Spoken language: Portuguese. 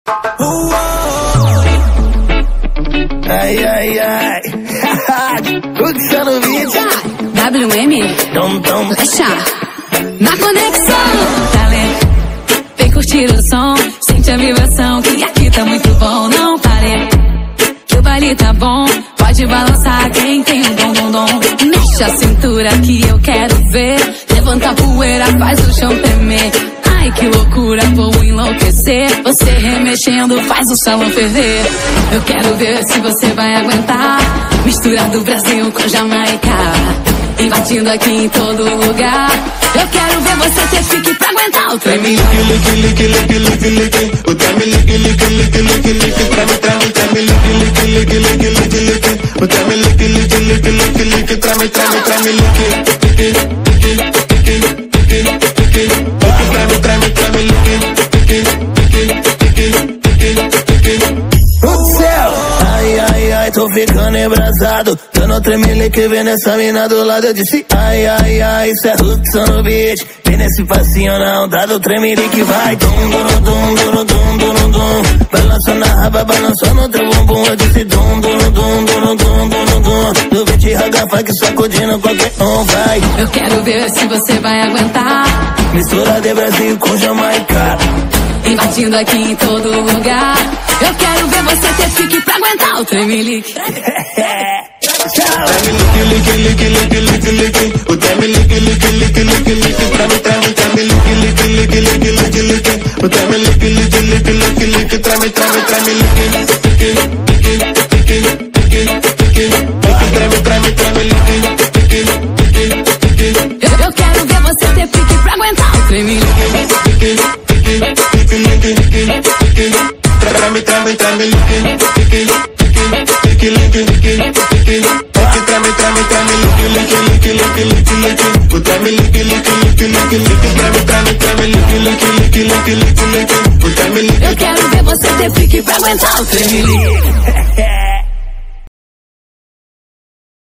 Ai, ai, ai. Conexão no vídeo. WM. Deixa. Na conexão. Talento. Vem curtir o som. Sente a vibração. Que aqui tá muito bom. Não pare. Que o baile tá bom. Pode balançar quem tem um dom. Mexe a cintura que eu quero ver. Levanta a poeira, faz o chão tremer. Ai, que loucura, vou enlouquecer. Você remexendo faz o salão ferver. Eu quero ver se você vai aguentar. Mistura do Brasil com Jamaica. Invadindo aqui em todo lugar. Eu quero ver você ter fique pra aguentar o trem. O trem lique, pra mim, treme lique. O trem lique, treme lique. Ai, ai, ai, tô ficando embrasado. Tô no tremelique, vendo essa mina do lado. Eu disse ai, ai, ai, isso é Hudson no beat. Vem nesse passinho na onda do tremelique. Vai dum, dum, dum, dum, dum, dum, dum. Balança na raba, balança no teu bumbum. Eu disse dum, dum, dum, dum, dum, dum, dum. Do beat raga funk sacudindo qualquer um, vai. Eu quero ver se você vai aguentar. Mistura de Brasil com Jamaica. Invadindo aqui em todo lugar. Eu quero ver você ter fique pra aguentar o tremelique. O trem lique, pra mim, treme lique. O trem lique, treme lique. Eu quero ver você ter pique pra aguentar o tremelique. Eu quero ver você ter pique pra aguentar o tremelique.